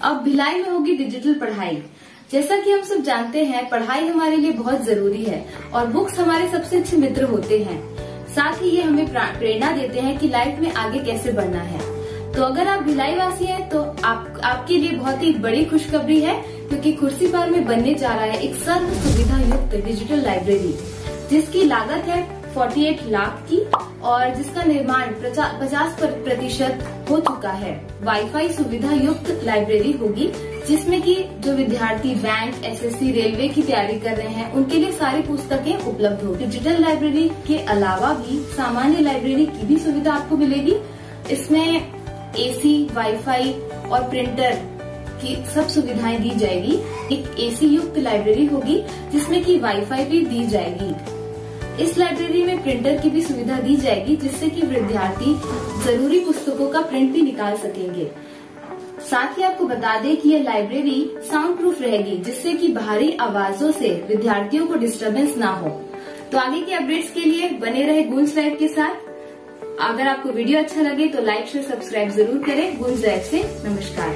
अब भिलाई में होगी डिजिटल पढ़ाई। जैसा कि हम सब जानते हैं, पढ़ाई हमारे लिए बहुत जरूरी है और बुक्स हमारे सबसे अच्छे मित्र होते हैं। साथ ही ये हमें प्रेरणा देते हैं कि लाइफ में आगे कैसे बढ़ना है। तो अगर आप भिलाई वासी हैं तो आपके लिए बहुत ही बड़ी खुशखबरी है, क्योंकि कुर्सी पार में बनने जा रहा है एक सर्व सुविधा युक्त डिजिटल लाइब्रेरी, जिसकी लागत है 48 लाख की और जिसका निर्माण 50% हो चुका है। वाईफाई सुविधा युक्त लाइब्रेरी होगी, जिसमें कि जो विद्यार्थी बैंक, एसएससी, रेलवे की तैयारी कर रहे हैं उनके लिए सारी पुस्तकें उपलब्ध होगी। डिजिटल लाइब्रेरी के अलावा भी सामान्य लाइब्रेरी की भी सुविधा आपको मिलेगी। इसमें एसी, वाईफाई और प्रिंटर की सब सुविधाएं दी जाएगी। एक एसी युक्त लाइब्रेरी होगी जिसमें कि वाईफाई भी दी जाएगी। इस लाइब्रेरी में प्रिंटर की भी सुविधा दी जाएगी, जिससे कि विद्यार्थी जरूरी पुस्तकों का प्रिंट भी निकाल सकेंगे। साथ ही आपको बता दें कि यह लाइब्रेरी साउंड प्रूफ रहेगी, जिससे कि बाहरी आवाजों से विद्यार्थियों को डिस्टरबेंस ना हो। तो आगे के अपडेट्स के लिए बने रहे गूंज लाइव के साथ। अगर आपको वीडियो अच्छा लगे तो लाइक, शेयर, सब्सक्राइब जरूर करें। गूंज लाइव से नमस्कार।